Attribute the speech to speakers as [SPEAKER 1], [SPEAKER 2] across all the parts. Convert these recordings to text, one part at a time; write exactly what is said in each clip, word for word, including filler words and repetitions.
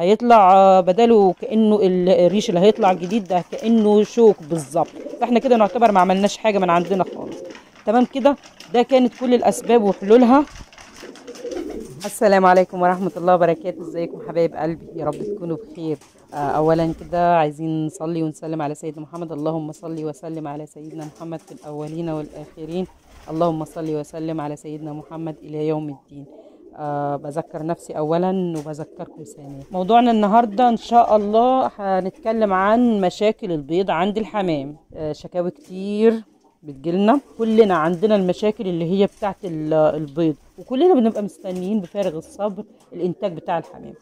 [SPEAKER 1] هيطلع آه، بداله كانه ال- الريش اللي هيطلع جديد ده كانه شوك بالظبط. فاحنا كده نعتبر ما عملناش حاجه من عندنا خالص. تمام كده. ده كانت كل الاسباب وحلولها. السلام عليكم ورحمة الله وبركاته. ازيكم حبايب قلبي؟ يا رب تكونوا بخير. آه، اولا كده عايزين نصلي ونسلم على سيدنا محمد. اللهم صل وسلم على سيدنا محمد في الاولين والاخرين. اللهم صل وسلم على سيدنا محمد الى يوم الدين. أه بذكر نفسي اولا وبذكركم ثانيا. موضوعنا النهارده ان شاء الله هنتكلم عن مشاكل البيض عند الحمام. أه شكاوي كتير بتجيلنا، كلنا عندنا المشاكل اللي هي بتاعت ال- البيض، وكلنا بنبقى مستنيين بفارغ الصبر الانتاج بتاع الحمام.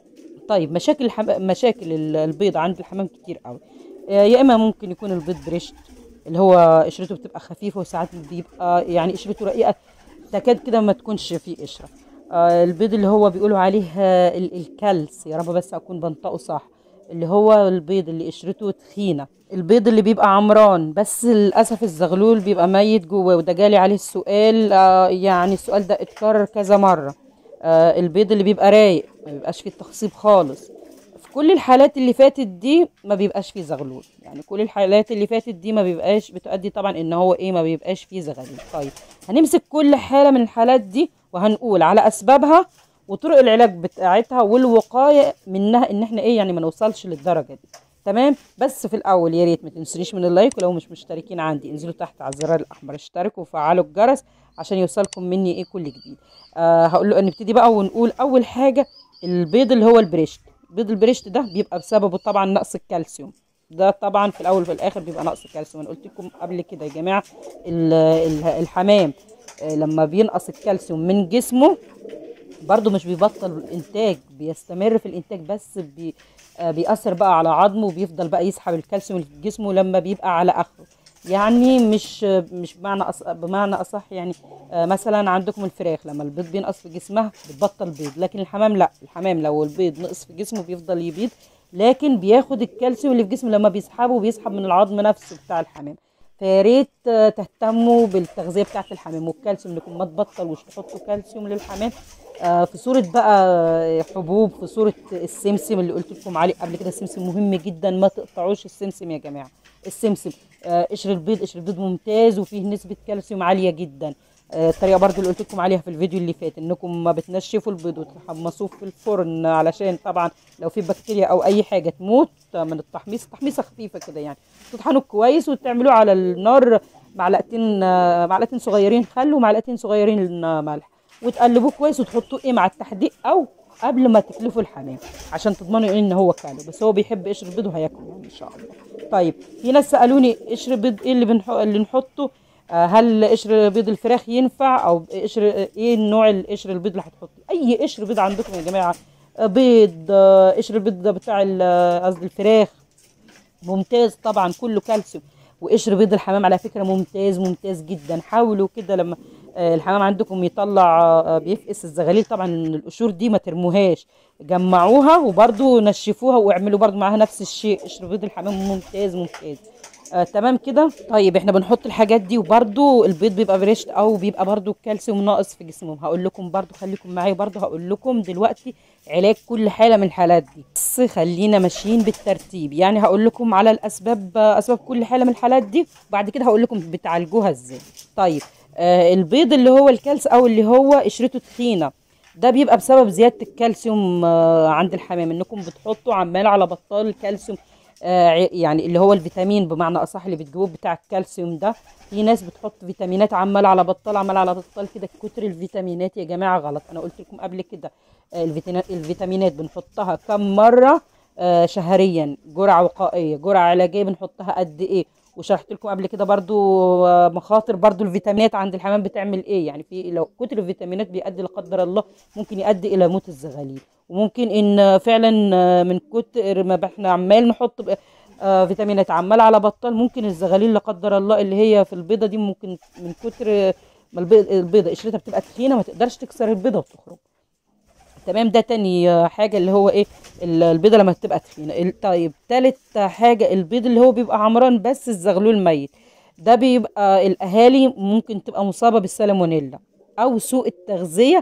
[SPEAKER 1] طيب مشاكل الحم... مشاكل ال- البيض عند الحمام كتير قوي. آه، يا اما ممكن يكون البيض بريشت، اللي هو قشرته بتبقى خفيفه، وساعات بيبقى يعني قشرته رقيقه تكاد كده ما تكونش فيه قشره. آه، البيض اللي هو بيقولوا عليه آه، ال- الكلس، يا رب بس اكون بنطقه صح، اللي هو البيض اللي قشرته تخينه. البيض اللي بيبقى عمران بس للاسف الزغلول بيبقى ميت جواه، وده جالي عليه السؤال. آه، يعني السؤال ده اتكرر كذا مره. آه، البيض اللي بيبقى رايق ما بيبقاش فيه تخصيب خالص. في كل الحالات اللي فاتت دي ما بيبقاش فيه زغلول، يعني كل الحالات اللي فاتت دي ما بيبقاش بتؤدي طبعا ان هو ايه، ما بيبقاش فيه زغلول. طيب هنمسك كل حالة من الحالات دي وهنقول على اسبابها وطرق العلاج بتاعتها والوقاية منها، ان احنا ايه يعني ما نوصلش للدرجة دي. تمام. بس في الاول يا ريت ما تنسونيش من اللايك، ولو مش مشتركين عندي انزلوا تحت على الزرار الاحمر اشتركوا وفعلوا الجرس عشان يوصلكم مني ايه كل جديد. آه هقول له نبتدي بقى ونقول اول حاجة البيض اللي هو البريشت. بيض البريشت ده بيبقى بسببه طبعا نقص الكالسيوم. ده طبعا في الاول وفي الاخر بيبقى نقص الكالسيوم. انا قلت لكم قبل كده يا جماعه ال- ال- الحمام آه، لما بينقص الكالسيوم من جسمه برضو مش بيبطل الانتاج، بيستمر في الانتاج، بس بي آه، بيأثر بقى على عظمه وبيفضل بقى يسحب الكالسيوم اللي في جسمه لما بيبقى على اخره. يعني مش مش بمعنى أص... بمعنى اصح يعني. آه، مثلا عندكم الفراخ لما البيض بينقص في جسمها بتبطل بيض، لكن الحمام لا. الحمام لو البيض نقص في جسمه بيفضل يبيض، لكن بياخد الكالسيوم اللي في جسمه لما بيسحبه بيسحب من العظم نفسه بتاع الحمام. فيا ريت آه، تهتموا بالتغذيه بتاعه الحمام والكالسيوم لكم، ما تبطلوش تحطوا كالسيوم للحمام آه، في صورة بقى حبوب، في صورة السمسم اللي قلت لكم عليه قبل كده. السمسم مهم جدا، ما تقطعوش السمسم يا جماعة. السمسم آه، قشر البيض، قشر البيض ممتاز وفيه نسبة كالسيوم عالية جدا. آه، الطريقة برضو اللي قلت لكم عليها في الفيديو اللي فات، انكم ما بتنشفوا البيض وتحمصوه في الفرن علشان طبعا لو في بكتيريا او اي حاجة تموت من التحميص. تحميصة خفيفة كده يعني. تطحنوه كويس وتعملوه على النار معلقتين آه، معلقتين صغيرين خل ومعلقتين صغيرين آه، ملح، وتقلبوه كويس وتحطوه ايه مع التحديق او قبل ما تكلفوا الحمام عشان تضمنوا ان هو كاله. بس هو بيحب قشر البيض وهياكله يعني ان شاء الله. طيب في ناس سالوني قشر البيض ايه اللي بنح... اللي نحطه. آه هل قشر بيض الفراخ ينفع او قشر ايه النوع القشر البيض اللي هتحطه؟ اي قشر بيض عندكم يا جماعه. آه، بيض آه، قشر البيض ده بتاع ال- قصدي الفراخ ممتاز طبعا، كله كالسيوم. وقشر بيض الحمام على فكرة ممتاز ممتاز جدا. حاولوا كده لما آه، الحمام عندكم يطلع آه، بيفقس الزغاليل، طبعا القشور دي ما ترموهاش، جمعوها وبرضو نشفوها واعملوا برضو معاها نفس الشيء. قشر بيض الحمام ممتاز ممتاز. آه تمام كده. طيب احنا بنحط الحاجات دي وبرضو البيض بيبقى بريشت او بيبقى برضو الكالسيوم ناقص في جسمهم. هقول لكم برضو، خليكم معايا برضو، هقول لكم دلوقتي علاج كل حالة من الحالات دي. بس خلينا ماشيين بالترتيب، يعني هقول لكم على الاسباب، اسباب كل حالة من الحالات دي، وبعد كده هقول لكم بتعالجوها ازاي. طيب آه البيض اللي هو الكالس او اللي هو قشرته تخينة، ده بيبقى بسبب زيادة الكالسيوم آه عند الحمام، انكم بتحطوا عمال على بطال الكالسيوم. آه ع- يعني اللي هو الفيتامين بمعنى اصح اللي بتجيبوه بتاع الكالسيوم ده. في ناس بتحط فيتامينات عمال على بطال عمال على بطال كده. كتر الفيتامينات يا جماعة غلط. انا قلت لكم قبل كده آه، الفيتنا- الفيتامينات بنحطها كم مرة آه، شهريا، جرعة وقائية جرعة علاجية بنحطها قد ايه. وشرحت لكم قبل كده برضو آه، مخاطر برضو الفيتامينات عند الحمام بتعمل ايه. يعني في لو كتر الفيتامينات بيؤدي لا قدر الله ممكن يؤدي الى موت الزغاليل. وممكن ان فعلا آه، من كتر ما احنا عمال نحط ب- آه، فيتامينات عمال على بطال، ممكن الزغاليل لا قدر الله اللي هي في البيضة دي ممكن من كتر ما البيض- البيضة قشرتها بتبقى تخينة ما تقدرش تكسر البيضة وتخرج. تمام. ده تاني آه، حاجة اللي هو ايه، ال- البيضة لما تبقى تخينة. ال- طيب تالت حاجة البيض اللي هو بيبقى عمران بس الزغلول ميت، ده بيبقى الأهالي ممكن تبقى مصابة بالسالمونيلا أو سوء التغذية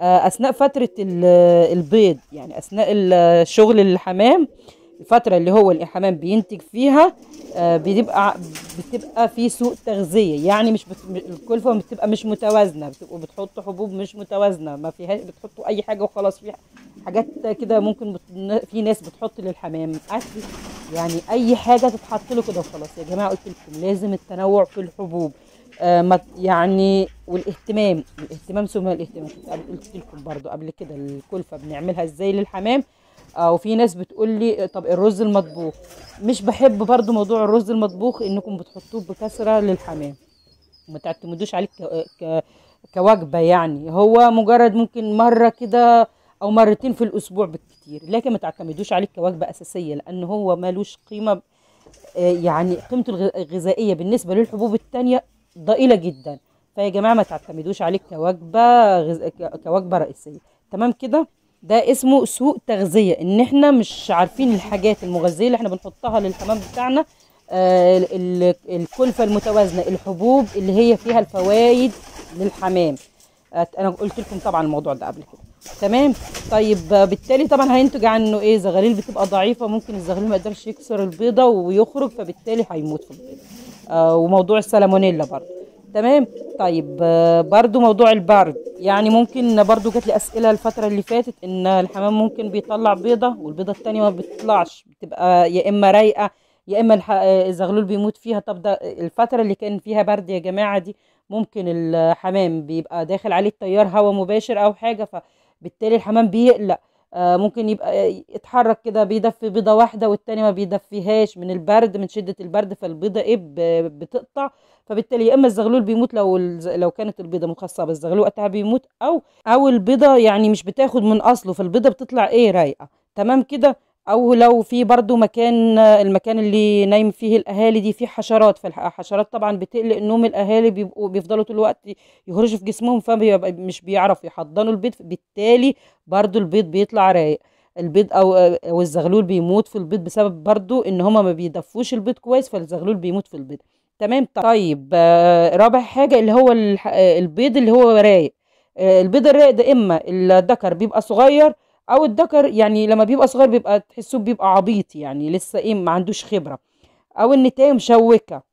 [SPEAKER 1] آه، اثناء فتره ال- البيض، يعني اثناء ال- شغل الحمام، الفتره اللي هو الحمام بينتج فيها، آه، بتبقى بتبقى في سوء تغذيه، يعني مش بت... الكلفه بتبقى مش متوازنه، بتبقوا بتحطوا حبوب مش متوازنه، ما فيها بتحطوا اي حاجه وخلاص، في حاجات كده ممكن بت... في ناس بتحط للحمام اكل، يعني اي حاجه تتحط له كده وخلاص. يا جماعه قلت لكم لازم التنوع في الحبوب، آه ما يعني، والاهتمام، الاهتمام ثم الاهتمام. كنت قبل- قلت لكم برضو قبل كده الكلفه بنعملها ازاي للحمام. آه وفي ناس بتقول لي طب الرز المطبوخ، مش بحب برضو موضوع الرز المطبوخ انكم بتحطوه بكثره للحمام، ما تعتمدوش عليه ك... ك... كوجبه، يعني هو مجرد ممكن مره كده او مرتين في الاسبوع بالكتير، لكن ما تعتمدوش عليه كوجبه اساسيه، لان هو مالوش قيمه، آه، يعني قيمته الغ- الغذائيه بالنسبه للحبوب التانية ضئيله جدا. فيا جماعه ما تعتمدوش عليه كوجبه غز... ك- كوجبه رئيسيه. تمام كده؟ ده اسمه سوء تغذيه، ان احنا مش عارفين الحاجات المغذيه اللي احنا بنحطها للحمام بتاعنا، آه، ال- ال- الكلفه المتوازنه، الحبوب اللي هي فيها الفوائد للحمام. آه، انا قلت لكم طبعا الموضوع ده قبل كده. تمام. طيب آه، بالتالي طبعا هينتج عنه ايه؟ زغاليل بتبقى ضعيفه، ممكن الزغلول ما يقدرش يكسر البيضه ويخرج، فبالتالي هيموت في البيضه. آه وموضوع السالمونيلا برضه. تمام. طيب آه برضه موضوع البرد، يعني ممكن برضه جات لي اسئله الفتره اللي فاتت ان الحمام ممكن بيطلع بيضه والبيضه التانيه ما بتطلعش، بتبقى يا اما رايقه يا اما الح- آه، الزغلول بيموت فيها. طب ده الفتره اللي كان فيها برد يا جماعه دي، ممكن الحمام بيبقى داخل عليه التيار هواء مباشر او حاجه، فبالتالي الحمام بيقلق. آه ممكن يبقى يتحرك كده بيدفي بيضة واحدة والتاني ما بيدفيهاش من البرد، من شدة البرد، فالبيضة ايه ب- بتقطع، فبالتالي يا اما الزغلول بيموت لو الز- لو كانت البيضة مخصبة، الزغلول وقتها بيموت، او او البيضة يعني مش بتاخد من اصله، فالبيضة بتطلع ايه رايقة. تمام كده. او لو في برضو مكان، المكان اللي نايم فيه الاهالي دي فيه حشرات، فالحشرات طبعا بتقلق نوم الاهالي، بيبقوا بيفضلوا طول الوقت يهرشوا في جسمهم، فبيبقى مش بيعرفوا يحضنوا البيض، بالتالي برضو البيض بيطلع رايق. البيض او او الزغلول بيموت في البيض بسبب برضو ان هما ما بيدفوش البيض كويس، فالزغلول بيموت في البيض. تمام. طيب آه، رابع حاجة اللي هو الح- آه، البيض اللي هو رايق. آه، البيض الرايق ده اما الذكر بيبقى صغير، او الذكر يعني لما بيبقى صغير بيبقى تحسوه بيبقى عبيط، يعني لسه ايه ما عندوش خبرة، او النتاية مشوكة،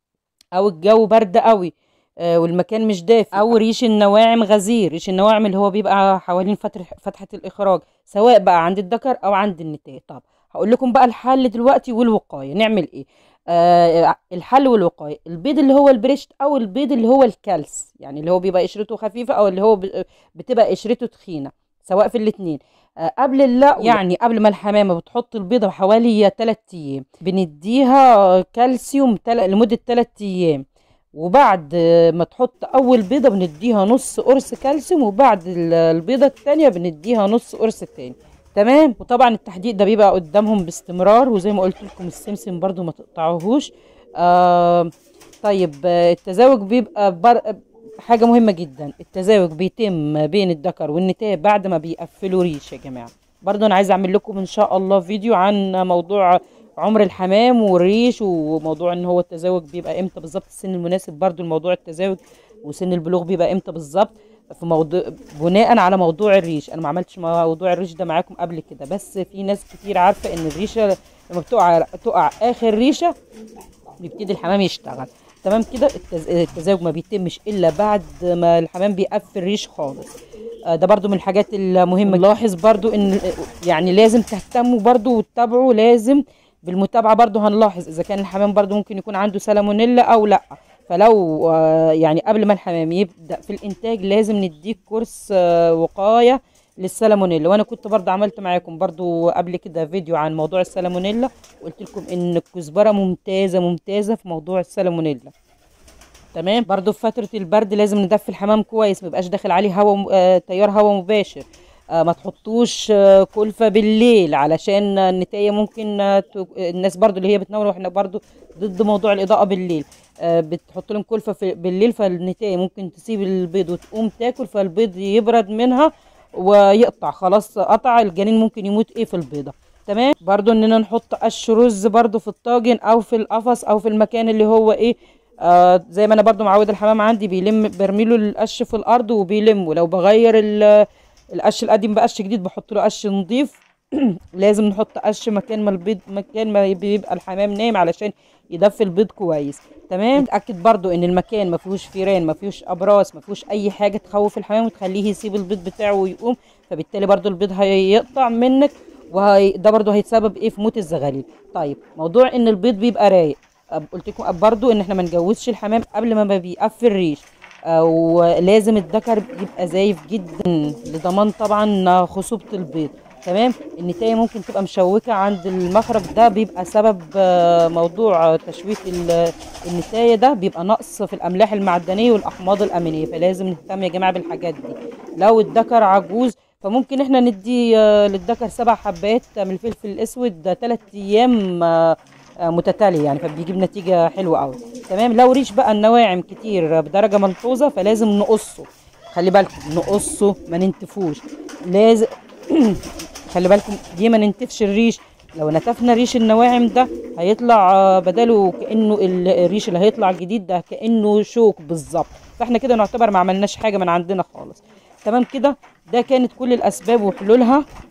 [SPEAKER 1] او الجو برد قوي، آه، والمكان مش دافي، او ريش النواعم غزير. ريش النواعم اللي هو بيبقى حوالين فتح فتحة الاخراج، سواء بقى عند الذكر او عند النتاية. طب هقول لكم بقى الحل دلوقتي والوقاية نعمل ايه. آه الحل والوقاية، البيض اللي هو البريشت او البيض اللي هو الكلس، يعني اللي هو بيبقى قشرته خفيفة او اللي هو ب- بتبقى قشرته تخينة، سواء في الاتنين. آه، قبل اللقو، يعني قبل ما الحمامة بتحط البيضة بحوالي تلات أيام بنديها كالسيوم تل... لمدة تلات أيام، وبعد ما تحط أول بيضة بنديها نص قرص كالسيوم، وبعد ال- البيضة التانية بنديها نص قرص تاني. تمام. وطبعا التحديق ده بيبقى قدامهم باستمرار، وزي ما قلت لكم السمسم برضو ما تقطعوهوش. آه طيب آه، التزاوج بيبقى بر... حاجة مهمة جدا، التزاوج بيتم بين الذكر والنتاية بعد ما بيقفلوا ريش يا جماعة. برضو انا عايزة اعمل لكم ان شاء الله فيديو عن موضوع عمر الحمام والريش، وموضوع ان هو التزاوج بيبقى امتى بالظبط، السن المناسب برضو لموضوع التزاوج، وسن البلوغ بيبقى امتى بالظبط، في موضوع بناء على موضوع الريش. انا ما عملتش موضوع الريش ده معاكم قبل كده، بس في ناس كتير عارفة ان الريشة لما بتقع تقع اخر ريشة بيبتدي الحمام يشتغل. تمام كده. التز... التزاوج ما بيتمش الا بعد ما الحمام بيقفل ريش خالص. آه، ده برضو من الحاجات المهمة. نلاحظ برضو ان يعني لازم تهتموا برضو وتتابعوا، لازم بالمتابعة برضو هنلاحظ اذا كان الحمام برضو ممكن يكون عنده سالمونيلا او لا. فلو آه، يعني قبل ما الحمام يبدأ في الانتاج لازم نديك كورس آه، وقاية للسالمونيلا. وانا كنت برضو عملت معاكم برضو قبل كده فيديو عن موضوع السالمونيلا، وقلت لكم ان الكزبرة ممتازة ممتازة في موضوع السالمونيلا. تمام. برضو في فترة البرد لازم ندفي الحمام كويس، ما يبقاش داخل عليه هواء م- آه تيار هواء مباشر. آه ما تحطوش آه كلفة بالليل، علشان النتاية ممكن آه ت- الناس برضو اللي هي بتنور، واحنا برضو ضد موضوع الإضاءة بالليل. آه بتحط لهم كلفة في بالليل، فالنتاية ممكن تسيب البيض وتقوم تاكل، فالبيض يبرد منها ويقطع، خلاص قطع الجنين ممكن يموت ايه في البيضة. تمام. برضو اننا نحط قش رز برضو في الطاجن او في القفص او في المكان اللي هو ايه. آه زي ما انا برضو معود الحمام عندي بيلم برميله القش في الارض وبيلم، ولو بغير ال- القش القديم بقش جديد بحط له قش نضيف. لازم نحط قش مكان ما البيض مكان ما بيبقى الحمام نايم علشان يدفي البيض كويس. تمام. نتاكد برضو ان المكان ما فيهوش فيران، ما فيهوش ابراس، ما فيهوش اي حاجه تخوف الحمام وتخليه يسيب البيض بتاعه ويقوم، فبالتالي برضو البيض هيقطع منك، وهي ده برضو هيتسبب ايه في موت الزغاليل. طيب موضوع ان البيض بيبقى رايق، قلت لكم برضو ان احنا ما نجوزش الحمام قبل ما بيقفل الريش، ولازم الذكر يبقى زايف جدا لضمان طبعا خصوبه البيض. تمام. النتايه ممكن تبقى مشوكه عند المخرج، ده بيبقى سبب موضوع تشويك النتايه، ده بيبقى نقص في الاملاح المعدنيه والاحماض الامينيه، فلازم نهتم يا جماعه بالحاجات دي. لو الذكر عجوز فممكن احنا ندي للذكر سبع حبات من الفلفل الاسود ثلاث ايام متتاليه يعني، فبيجيب نتيجه حلوه قوي. تمام. لو ريش بقى النواعم كتير بدرجه ملحوظه فلازم نقصه، خلي بالكم نقصه ما ننتفوش، لازم خلي بالكم دي ما ننتفش الريش. لو نتفنا ريش النواعم ده هيطلع بداله كانه الريش اللي هيطلع جديد ده كانه شوك بالظبط، فاحنا كده نعتبر ما عملناش حاجه من عندنا خالص. تمام كده. ده كانت كل الاسباب وحلولها.